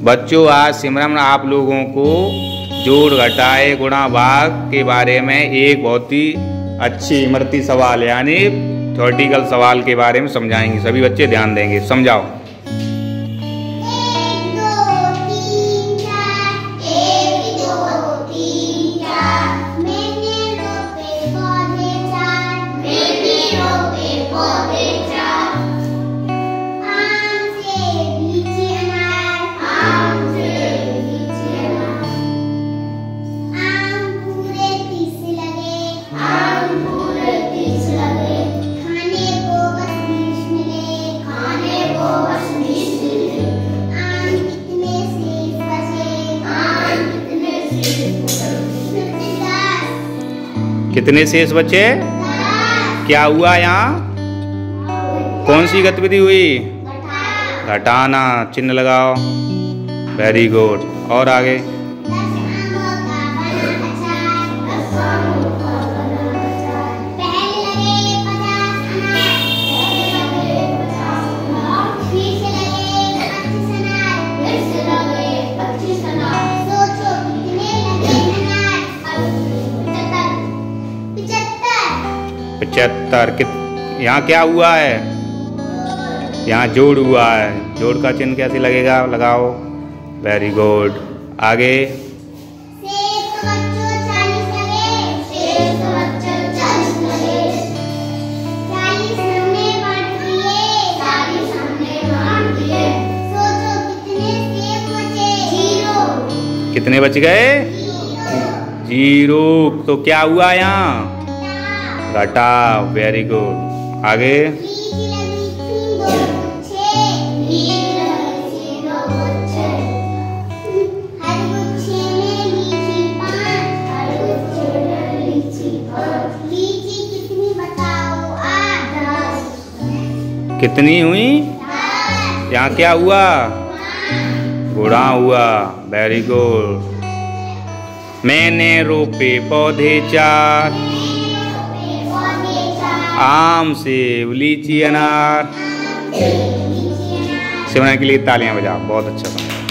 बच्चों, आज सिमरन आप लोगों को जोड़ घटाए गुणा भाग के बारे में एक बहुत ही अच्छी इमरती सवाल यानी थ्योरेटिकल सवाल के बारे में समझाएंगे। सभी बच्चे ध्यान देंगे। समझाओ। कितने शेष बचे? क्या हुआ यहाँ? कौन सी गतिविधि हुई? घटाना। चिन्ह लगाओ। Very good. और आगे? यहाँ क्या हुआ है? यहाँ जोड़ हुआ है। जोड़ का चिन्ह कैसे लगेगा? लगाओ। Very good. आगे? कितने बच गए? 0। तो क्या हुआ यहाँ? घटा। Very good. आगे? कितनी हुई? यहाँ क्या हुआ? गुणा हुआ। Very good. मैंने रोपे पौधे 4, आम, सेब, लीची, अनार। सिमरन के लिए तालियां बजाओ। बहुत अच्छा था।